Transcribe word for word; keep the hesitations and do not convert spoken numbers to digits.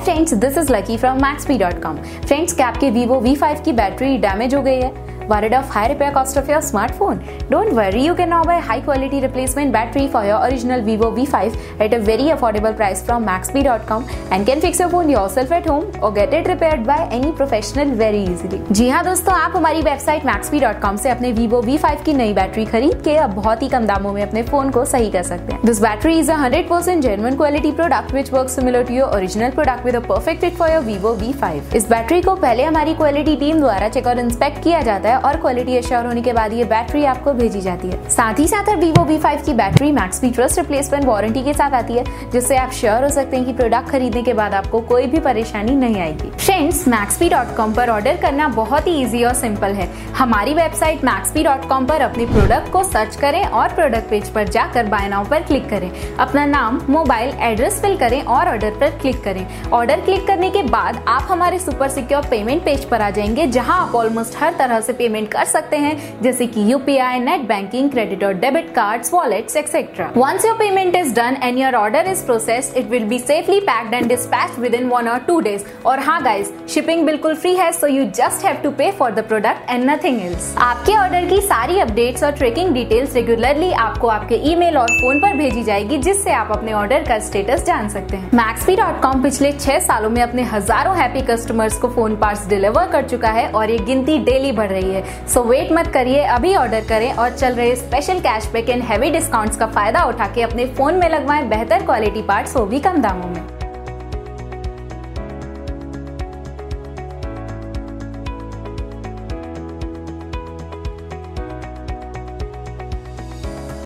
Friends, this is Lucky from Maxbhi dot com. Friends, क्या आपके Vivo V five की battery damage हो गई है? Worried of high repair cost of your smartphone? Don't worry, you can now buy high quality replacement battery for your original Vivo V five at a very affordable price from maxbee dot com and can fix your phone yourself at home or get it repaired by any professional very easily। जी हाँ दोस्तों, आप हमारी website maxbee dot com से अपने Vivo V five की नई battery खरीद के अब बहुत ही कम दामों में अपने फोन को सही कर सकते हैं। This battery is a one hundred percent genuine quality product which works similar to your original product with a perfect fit for your Vivo V five. इस बैटरी को पहले हमारी क्वालिटी टीम द्वारा चेक और इंस्पेक्ट किया जाता है और क्वालिटी एश्योर होने के बाद ये बैटरी आपको भेजी जाती है। साथ ही साथ Vivo वी फाइव की battery Maxbhi trust replacement warranty के साथ आती है, जिससे आप श्योर हो सकते हैं कि प्रोडक्ट खरीदने के बाद आपको कोई भी परेशानी नहीं आएगी। फ्रेंड्स, मैक्सबी डॉट कॉम पर ऑर्डर करना बहुत ही इजी और सिंपल है। हमारी वेबसाइट मैक्सबी डॉट कॉम पर अपने प्रोडक्ट को सर्च करें और प्रोडक्ट पेज पर जाकर बाय नाउ पर क्लिक करें। अपना नाम, मोबाइल, एड्रेस फिल करें और ऑर्डर पर क्लिक करें। ऑर्डर क्लिक करने के बाद आप हमारे सुपर सिक्योर पेमेंट पेज पर आ जाएंगे, जहां आप ऑलमोस्ट हर तरह से पेमेंट कर सकते हैं, जैसे कि यूपीआई, नेट बैंकिंग, क्रेडिट और debit cards, wallets etcetera. Once your payment is done and your order is processed, it will be safely packed and dispatched within one or two days। और हाँ guys, shipping बिल्कुल free है, so you just have to pay for the product and nothing else। आपके order की सारी updates और tracking details regularly आपको आपके ईमेल और फोन पर भेजी जाएगी, जिससे आप अपने ऑर्डर का स्टेटस जान सकते हैं। मैक्सबी डॉट कॉम पिछले छह सालों में अपने हजारों हैप्पी कस्टमर्स को फोन पार्ट्स डिलीवर कर चुका है और ये गिनती डेली बढ़ रही है। सो वेट मत करिए, अभी ऑर्डर करें और चल रहे special cashback and heavy discounts का फायदा उठा के अपने फोन में लगवाएं बेहतर क्वालिटी पार्ट्स, वो भी कम दामों में।